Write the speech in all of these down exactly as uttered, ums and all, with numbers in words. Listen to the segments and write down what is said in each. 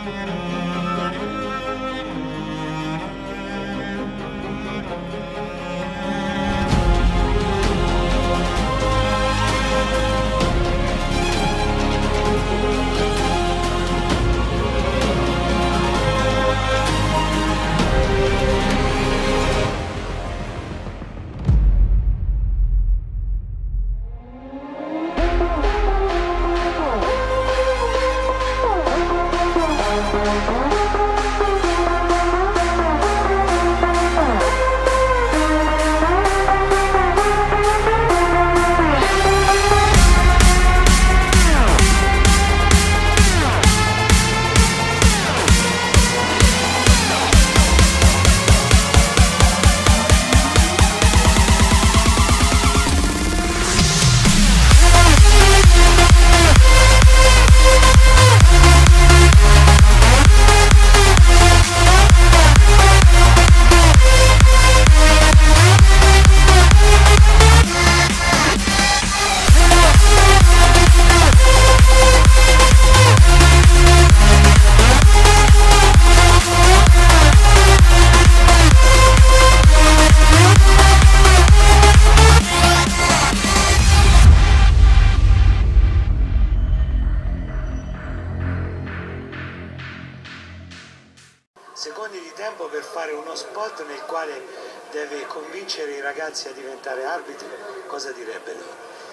Secondi di tempo per fare uno spot nel quale deve convincere i ragazzi a diventare arbitri, cosa direbbe loro?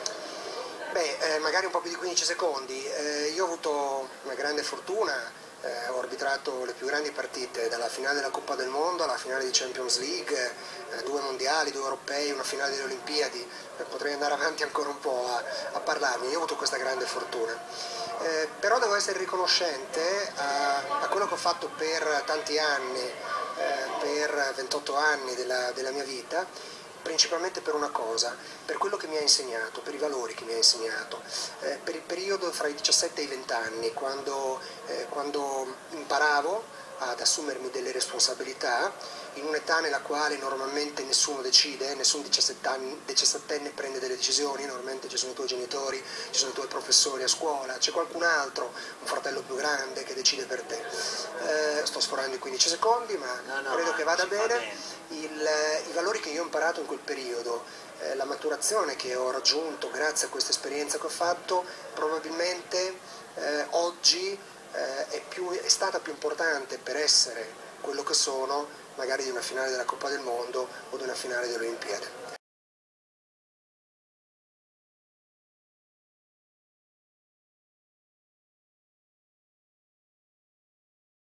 Beh, eh, magari un po' più di quindici secondi. Eh, io ho avuto una grande fortuna, eh, ho arbitrato le più grandi partite, dalla finale della Coppa del Mondo alla finale di Champions League, eh, due mondiali, due europei, una finale delle Olimpiadi. Eh, potrei andare avanti ancora un po' a, a parlarne, io ho avuto questa grande fortuna. Eh, però devo essere riconoscente a, a quello che ho fatto per tanti anni, eh, per ventotto anni della, della mia vita, principalmente per una cosa, per quello che mi ha insegnato, per i valori che mi ha insegnato, eh, per il periodo fra i diciassette e i venti anni, quando, eh, quando imparavo ad assumermi delle responsabilità, in un'età nella quale normalmente nessuno decide, nessun diciassettenne prende delle decisioni, normalmente ci sono i tuoi genitori, ci sono i tuoi professori a scuola, c'è qualcun altro, un fratello più grande che decide per te. Eh, sto sforando i quindici secondi, ma no, no, credo ma che vada bene. bene. Il, I valori che io ho imparato in quel periodo, eh, la maturazione che ho raggiunto grazie a questa esperienza che ho fatto, probabilmente eh, oggi eh, è, più, è stata più importante per essere quello che sono, magari di una finale della Coppa del Mondo o di una finale delle Olimpiadi.